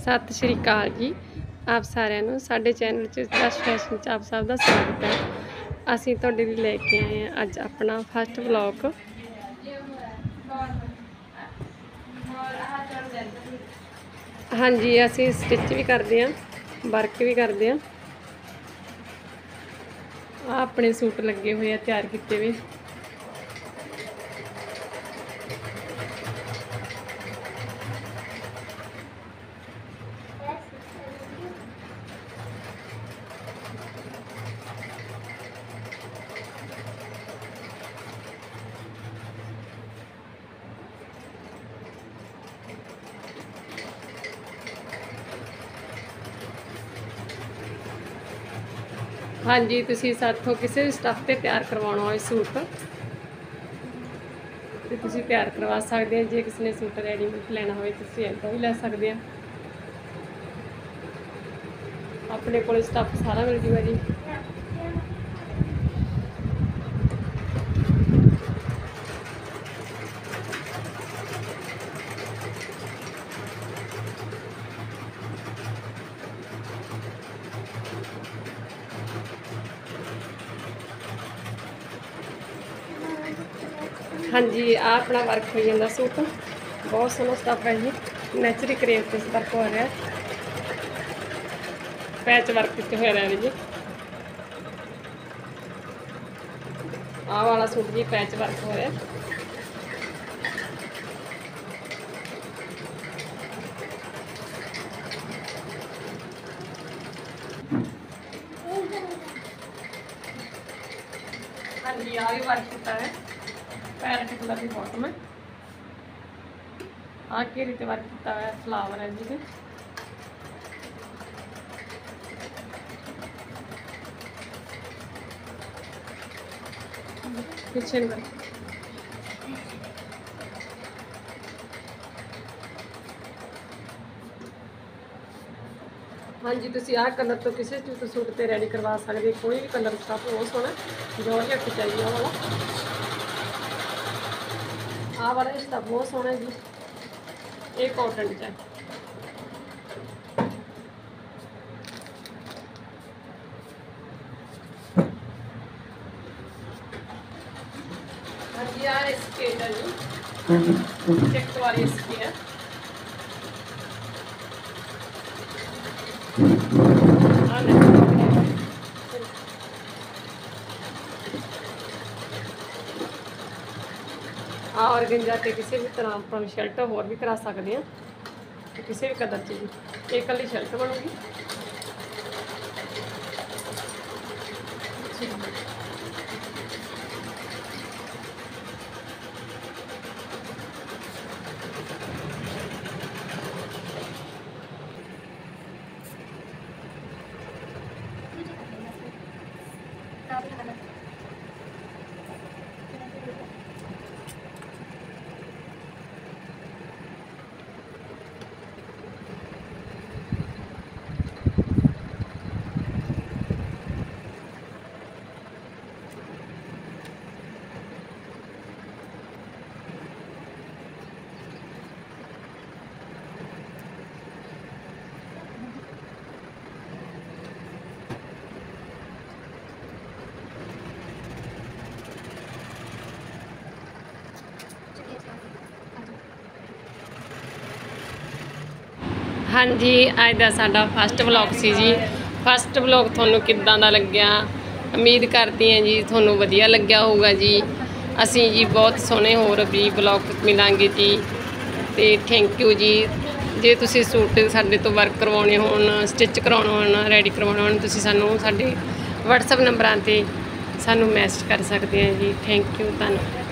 सत श्री अकाल जी। आप सारिਆਂ साडे चैनल जस फैशन आप सब का स्वागत है। असीं तुहाडे लई लैके आए हैं अज अपना फस्ट व्लॉग। हाँ जी, असीं स्टिच भी करते हैं, वर्क भी करते हैं। आ अपने सूट लगे हुए हैं तैयार किए हुए। हाँ जी, तुसीं साथों किसी भी स्टफ से तैयार करवाना हो सूट तो तुसीं तैयार करवा सकते हैं। जे किसी ने सूट रेडीमेड लेना हो तुसीं इदां भी लै सकते हैं। अपने को स्टफ सारा मिल जूगा जी। हाँ जी, आ अपना वर्क हो जाता सूट। बहुत सोहना स्टफ है जी, नैचुरल क्रेप से वर्क हो रहा है, पैच वर्क हो रहा है जी। आ वाला सूट जी पैच वर्क हो रहा है। हाँ जी, आ भी वर्क किया है, पैरेट कलर की बॉटम है। आ घेरी ते वर्क किया हुआ फ्लावर है जी। पिछे वर्क हाँ जी, तुसीं आ कलर तो किसी सूट पर रेडी करवा सकते। कोई भी कलर स्टफ बहुत सोहना जॉर्जेट चाहिए वाला। आ वाला स्टफ बहुत सोहना है जी, ये कॉटन च है। हाँ जी, आ स्केट है जी, चेक वाली स्केट है। और गंजा के किसी भी तरह अपन शर्ट होर भी करा सकते हैं, किसी भी कलर जी। एक कली शर्ट बनूगी। हाँ जी, अज का साडा फस्ट व्लॉग सी जी। फस्ट व्लॉग थानू किद्दां दा लग्या, उम्मीद करती हैं जी थानू वधिया लग्या होगा जी। असी जी बहुत सोहने होर भी व्लॉग मिलांगे जी। तो थैंक यू जी। जे तुसी सूट साडे तो वर्क करवाने होण, स्टिच करवाउणे होण, रेडी करवाउणे होण, तुसी सानू साडे WhatsApp नंबरां ते सानू मैसेज कर सकते हैं जी। थैंक यू, धन्नवाद।